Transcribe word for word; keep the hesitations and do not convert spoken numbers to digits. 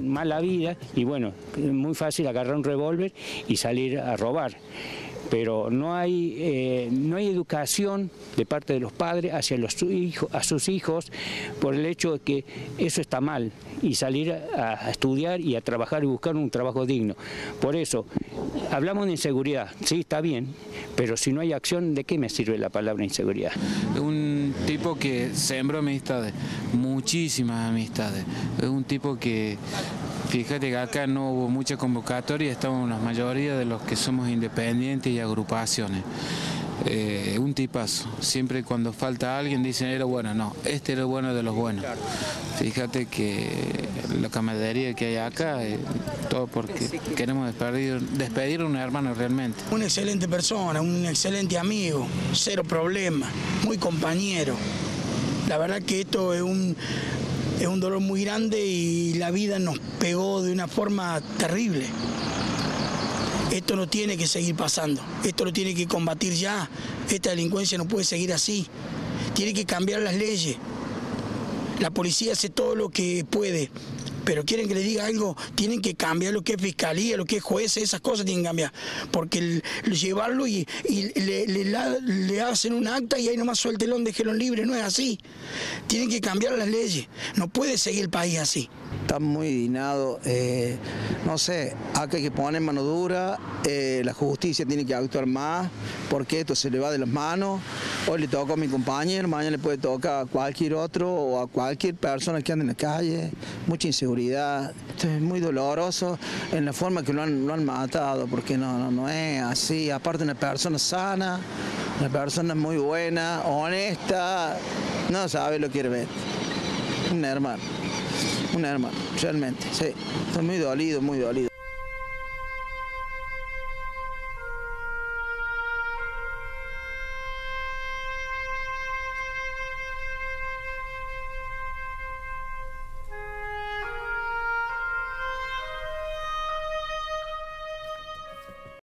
Mala vida y bueno, es muy fácil agarrar un revólver y salir a robar. Pero no hay, eh, no hay educación de parte de los padres hacia los hijos, a sus hijos por el hecho de que eso está mal y salir a, a estudiar y a trabajar y buscar un trabajo digno. Por eso, hablamos de inseguridad, sí, está bien, pero si no hay acción, ¿de qué me sirve la palabra inseguridad? Es un tipo que sembró amistades, muchísimas amistades. Es un tipo que, fíjate que acá no hubo mucha convocatoria, estamos la mayoría de los que somos independientes y agrupaciones. Eh, un tipazo, siempre cuando falta alguien dicen era bueno, no, este era el bueno de los buenos. Fíjate que la camaradería que hay acá, eh, todo porque queremos despedir, despedir a un hermano realmente. Una excelente persona, un excelente amigo, cero problema, muy compañero. La verdad que esto es un, es un dolor muy grande y la vida nos pegó de una forma terrible. Esto no tiene que seguir pasando, esto lo tiene que combatir ya, esta delincuencia no puede seguir así, tiene que cambiar las leyes. La policía hace todo lo que puede, pero quieren que les diga algo, tienen que cambiar lo que es fiscalía, lo que es jueces, esas cosas tienen que cambiar, porque el, el llevarlo y, y le, le, la, le hacen un acta y ahí nomás suéltelo, déjelo libre, no es así. Tienen que cambiar las leyes, no puede seguir el país así. Está muy indignado, eh, no sé, acá hay que poner mano dura, eh, la justicia tiene que actuar más, porque esto se le va de las manos. Hoy le tocó a mi compañero, mañana le puede tocar a cualquier otro o a cualquier persona que ande en la calle. Mucha inseguridad, esto es muy doloroso en la forma que lo han, lo han matado, porque no, no, no es así. Aparte, una persona sana, una persona muy buena, honesta, no sabe lo que quiere ver. Un hermano. Un hermano, realmente, sí. Estoy muy dolido, muy dolido.